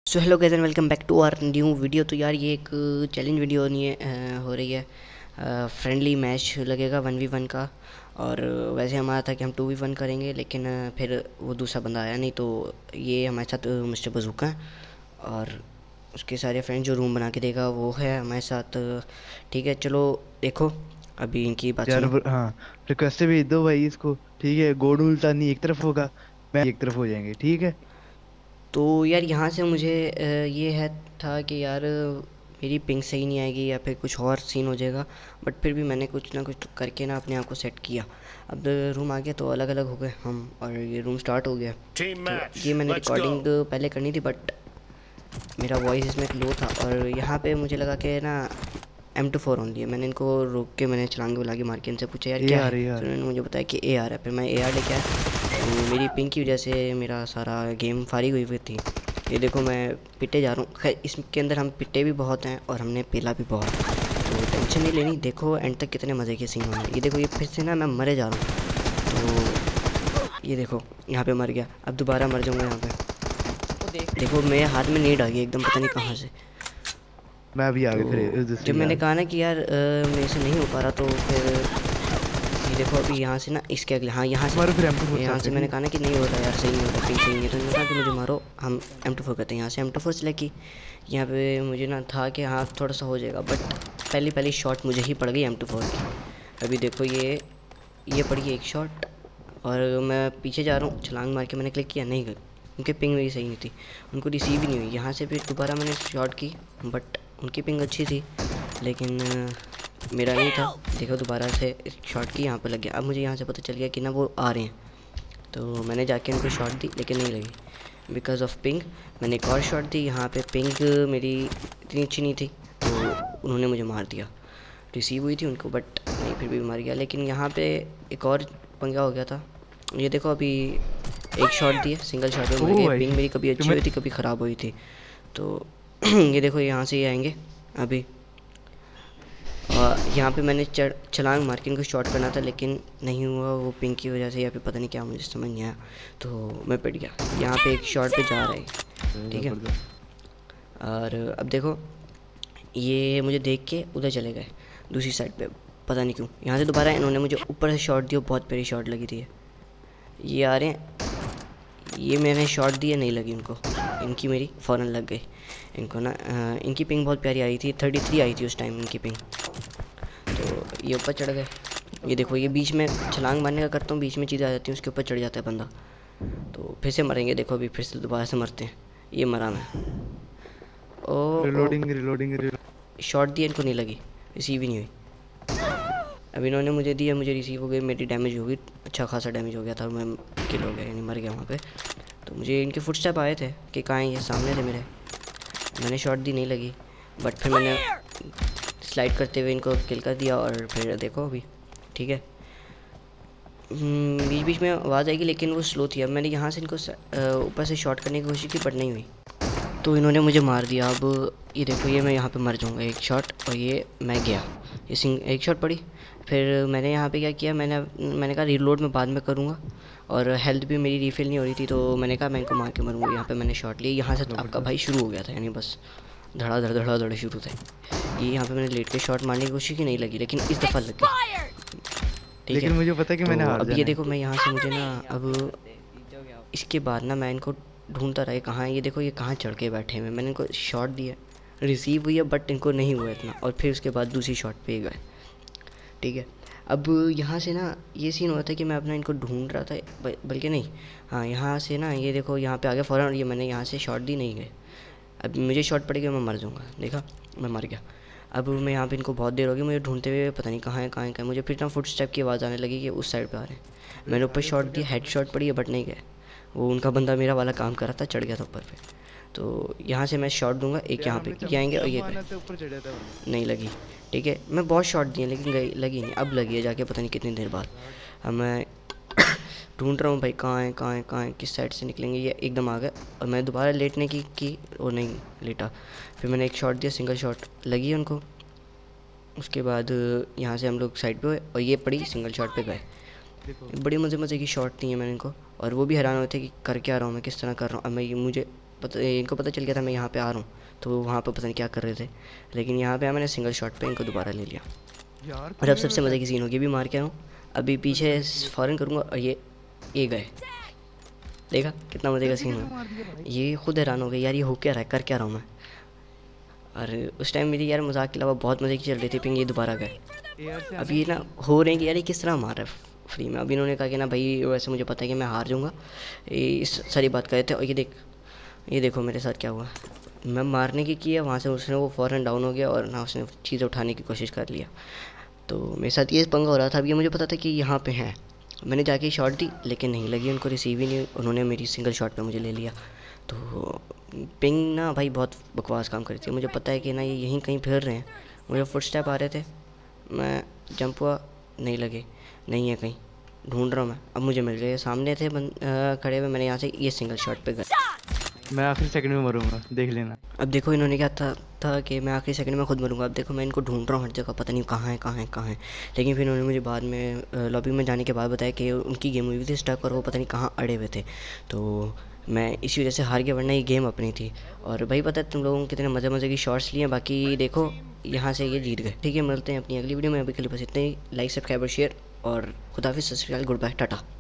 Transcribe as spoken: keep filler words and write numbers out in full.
So hello guys and welcome back to our new video. तो यार ये एक चैलेंज वीडियो नहीं है, अ, हो रही है। फ्रेंडली मैच लगेगा वन वी वन का। और वैसे हमारा था कि हम टू वी वन करेंगे, लेकिन अ, फिर वो दूसरा बंदा आया नहीं, तो ये हमारे साथ मिस्टर बजूका है और उसके सारे फ्रेंड जो रूम बना के देगा वो है हमारे साथ। ठीक है, चलो देखो अभी इनकी बात यार सुनो। ब- हाँ, रिक्वेस्ट भेज दो भाई इसको। ठीक है, गोड उल्टा नहीं एक तरफ होगा, मैं एक तरफ हो जाएंगे। ठीक है। तो यार यहाँ से मुझे अ, ये है था कि यार मेरी पिंग सही नहीं आएगी या फिर कुछ और सीन हो जाएगा। बट फिर भी मैंने कुछ ना कुछ तो करके ना अपने आप को सेट किया। अब रूम आ गया तो अलग अलग हो गए हम और ये रूम स्टार्ट हो गया। Team तो ये match, मैंने let's रिकॉर्डिंग go. पहले करनी थी, बट मेरा वॉइस इसमें लो था और यहाँ पे मुझे लगा कि ना एम टू फोर ओनली है। मैंने इनको रोक के मैंने छलांग बुला के मार के इनसे पूछा यार ए क्या आर है, ए तो आर उन्होंने मुझे बताया कि ए आर है। फिर मैं ए आर लेके आया। तो मेरी पिंक की वजह से मेरा सारा गेम फारिग हुई हुई थी। ये देखो मैं पिटे जा रहा हूँ। खैर इसके अंदर हम पिटे भी बहुत हैं और हमने पेला भी बहुत, तो टेंशन नहीं लेनी। देखो एंड तक कितने मज़े के सीन होंगे। ये देखो ये फिर से ना मैं मरे जा रहा हूँ। तो ये देखो यहाँ पे मर गया, अब दोबारा मर जाऊँगा यहाँ पे। देखो मेरे हाथ में नीड आ गई एकदम, पता नहीं कहाँ से। मैं अभी तो आगे फिर इस जब दूसरी मैंने यार। कहा ना कि यार अ, मेरे से नहीं हो पा रहा, तो फिर ये देखो अभी यहाँ से ना इसके अगले, हाँ यहाँ से मारो फिर एम टू फोर से यहाँ से आते। मैंने ठीक कहा ना कि नहीं हो रहा यार, सही नहीं हो रहा, पिंग सही नहीं है। तो इन्होंने कहा कि मुझे मारो, हम एम टू फोर करते हैं। यहाँ से एम टू फोर सेलेक्ट की। यहाँ पे मुझे ना था कि हाँ थोड़ा सा हो जाएगा, बट पहली पहली शॉट मुझे ही पड़ गई एम टू फोर की। अभी देखो ये ये पड़ी है एक शॉट और मैं पीछे जा रहा हूँ। छलांग मार के मैंने क्लिक किया, नहीं गई। उनकी पिंग मेरी सही नहीं थी, उनको रिसीव ही नहीं हुई। यहाँ से फिर दोबारा मैंने शॉट की, बट उनकी पिंग अच्छी थी लेकिन अ, मेरा नहीं था। देखो दोबारा से शॉट की, यहाँ पर लग गया। अब मुझे यहाँ से पता चल गया कि ना वो आ रहे हैं, तो मैंने जाके उनको शॉट दी लेकिन नहीं लगी बिकॉज़ ऑफ पिंग। मैंने एक और शॉट दी, यहाँ पे पिंग मेरी इतनी अच्छी नहीं थी, तो उन्होंने मुझे मार दिया। रिसीव हुई थी उनको बट नहीं, फिर भी मार गया। लेकिन यहाँ पे एक और पंगा हो गया था। ये देखो अभी एक शॉट दिए, सिंगल शॉट में मर ओ गए। भाई पिंग मेरी कभी अच्छी तुम्हें हुई थी कभी ख़राब हुई थी। तो ये देखो यहाँ से ही आएंगे अभी। और यहाँ पे मैंने चढ़ छलांग मार के इनको शॉट करना था लेकिन नहीं हुआ, वो पिंक की वजह से या फिर पता नहीं क्या, मुझे समझ नहीं आया, तो मैं पिट गया। यहाँ पे एक शॉट पे जा रहा है, ठीक है। जबरदस्त। और अब देखो ये मुझे देख के उधर चले गए दूसरी साइड पे, पता नहीं क्यों। यहाँ से दोबारा इन्होंने मुझे ऊपर से शॉट दिया, बहुत प्यारी शॉट लगी थी। ये आ रहे हैं, ये मैंने शॉट दिया नहीं लगी उनको, इनकी मेरी फ़ौरन लग गई। इनको ना अ, इनकी पिंग बहुत प्यारी आई थी, थर्टी थ्री आई थी उस टाइम इनकी पिंग। तो ये ऊपर चढ़ गए। ये देखो ये बीच में छलांग मारने का करता हूँ, बीच में चीज़ें आ जाती हैं, उसके ऊपर चढ़ जाता है बंदा, तो फिर से मरेंगे। देखो अभी फिर से दोबारा से मरते हैं। ये मरा मैं। ओ ओ रिलोडिंग रिलोडिंग शॉट दिया, इनको नहीं लगी, रिसीव ही नहीं हुई। अब इन्होंने मुझे दिया, मुझे रिसीव हो गई, मेरी डैमेज हो गई, अच्छा खासा डैमेज हो गया था, मैं किल हो गया यानी मर गया वहाँ पे। तो मुझे इनके फुटस्टेप आए थे कि कहाँ हैं, ये सामने थे मेरे। मैंने शॉट दी, नहीं लगी, बट फिर मैंने स्लाइड करते हुए इनको किल कर दिया। और फिर देखो अभी ठीक है, बीच बीच में आवाज़ आएगी लेकिन वो स्लो थी। अब मैंने यहाँ से इनको ऊपर से शॉट करने की कोशिश की बट नहीं हुई, तो इन्होंने मुझे मार दिया। अब ये देखो ये मैं यहाँ पे मर जाऊँगा, एक शॉट और ये मैं गया, ये सिंग एक शॉट पड़ी। फिर मैंने यहाँ पे क्या किया, मैंने मैंने कहा रीलोड में बाद में करूँगा, और हेल्थ भी मेरी रिफ़िल नहीं हो रही थी, तो मैंने कहा मैं इनको मार के मरूँगा। यहाँ पे मैंने शॉट लिया, यहाँ से आपका भाई जबरदस्त। शुरू हो गया था, यानी बस धड़ा धड़ धड़ा धड़ शुरू थे। ये यहाँ पे मैंने लेट के शॉट मारने की कोशिश की, नहीं लगी, लेकिन इस दफ़ा लग गई, ठीक है। लेकिन मुझे पता है कि मैंने तो हार अब ये जाना है। देखो मैं यहाँ से मुझे ना अब इसके बाद ना मैं इनको ढूंढता रहा, कहाँ है। ये देखो ये कहाँ चढ़ के बैठे हुए, मैंने इनको शॉट दिया, रिसीव हुई है बट इनको नहीं हुआ इतना, और फिर उसके बाद दूसरी शॉट पे गए, ठीक है। अब यहाँ से ना ये सीन होता है कि मैं अपना इनको ढूंढ रहा था, ब- बल्कि नहीं, हाँ यहाँ से ना ये देखो यहाँ पे आ गया फ़ौरन, ये मैंने यहाँ से शॉट दी, नहीं गए। अब मुझे शॉट पड़ेगी, मैं मर जाऊँगा, देखा मैं मर गया। अब मैं यहाँ पे इनको बहुत देर हो गई मुझे ढूंढते हुए, पता नहीं कहाँ है कहाँ है कहाँ है। मुझे फिर ना फुट स्टेप की आवाज़ आने लगी कि उस साइड पे आ रहे हैं। मैंने ऊपर शॉट दिया, हेड शॉट पड़ी है बट नहीं गए, वो उनका बंदा मेरा वाला काम कर रहा था, चढ़ गया था ऊपर पे। तो यहाँ से मैं शॉट दूंगा, एक यार यहाँ पे हमने ये जम आएंगे और जम ये मारना गए, से ऊपर चढ़ा था बंदा। नहीं लगी, ठीक है। मैं बहुत शॉट दिए लेकिन गई लगी नहीं, अब लगी है जाके पता नहीं कितनी देर बाद। अब मैं ढूंढ रहा हूँ भाई कहाँ है कहाँ है कहाँ है, किस साइड से निकलेंगे। ये एकदम आ गए और मैं दोबारा लेटने की की वो नहीं लेटा। फिर मैंने एक शॉट दिया, सिंगल शॉट लगी उनको। उसके बाद यहाँ से हम लोग साइड पे हुए और ये पड़ी, सिंगल शॉट पे गए। देखो बड़ी मज़े मज़े की शॉट दी है मैंने इनको, और वो भी हैरान होते कि कर क्या रहा हूँ मैं, किस तरह कर रहा हूँ। अब मैं ये मुझे पता इनको पता चल गया था मैं यहाँ पे आ रहा हूँ, तो वहाँ पे पता नहीं क्या कर रहे थे, लेकिन यहाँ पे मैंने सिंगल शॉट पे इनको दोबारा ले लिया। यार और अब सबसे मज़े की सीन होगी, भी मार के आऊँ, अभी पीछे फ़ौरन करूँगा और ये ये गए। देखा कितना मज़े का सीन हुआ। ये खुद हैरान हो गई यार, ये हो क्या रहा है, कर क्या रहा हूँ मैं। और उस टाइम मेरी यार मजाक के अलावा बहुत मज़े की चल रही थी पिंग, ये दोबारा गए। अब ये ना हो रहे हैं कि यार ये किस तरह मार रहा है फ्री में। अब इन्होंने कहा कि ना भाई वैसे मुझे पता है कि मैं हार जाऊँगा, इस सारी बात करे थे। और ये देख ये देखो मेरे साथ क्या हुआ, मैं मारने की किया, वहाँ से उसने वो फ़ौरन डाउन हो गया और ना उसने चीज़ उठाने की कोशिश कर लिया। तो मेरे साथ ये पंगा हो रहा था। अब ये मुझे पता था कि यहाँ पे हैं, मैंने जाके शॉट दी लेकिन नहीं लगी उनको, रिसीव ही नहीं, उन्होंने मेरी सिंगल शॉट पे मुझे ले लिया। तो पिंग ना भाई बहुत बकवास काम करती है। मुझे पता है कि ना ये यहीं कहीं फिर रहे हैं, मुझे फुट स्टेप आ रहे थे, मैं जंप हुआ, नहीं लगे, नहीं है कहीं, ढूंढ रहा हूँ मैं। अब मुझे मिल गए, सामने थे बन, आ, खड़े हुए, मैंने यहाँ से ये सिंगल शॉट पे गए। मैं आखिरी सेकंड में मरूंगा, देख लेना। अब देखो इन्होंने क्या था था कि मैं आखिरी सेकंड में खुद मरूंगा। अब देखो मैं इनको ढूंढ रहा हूँ हर जगह, पता नहीं कहाँ है कहाँ है कहाँ है। लेकिन फिर उन्होंने मुझे बाद में लॉबी में जाने के बाद बताया कि उनकी गेम हुई थी स्टक और वो पता नहीं कहाँ अड़े हुए थे। तो मैं इसी वजह से हार गया, वरना ये गेम अपनी थी। और भाई पता है तुम लोगों को कितने मज़े मज़े की शॉट्स लिए, बाकी देखो यहाँ से ये जीत गए। ठीक है, मिलते हैं अपनी अगली वीडियो में, अभी के लिए बस इतने ही। लाइक सब्सक्राइब और शेयर, और खुदाफिज़, सत श्री अकाल, गुड बाय, टाटा।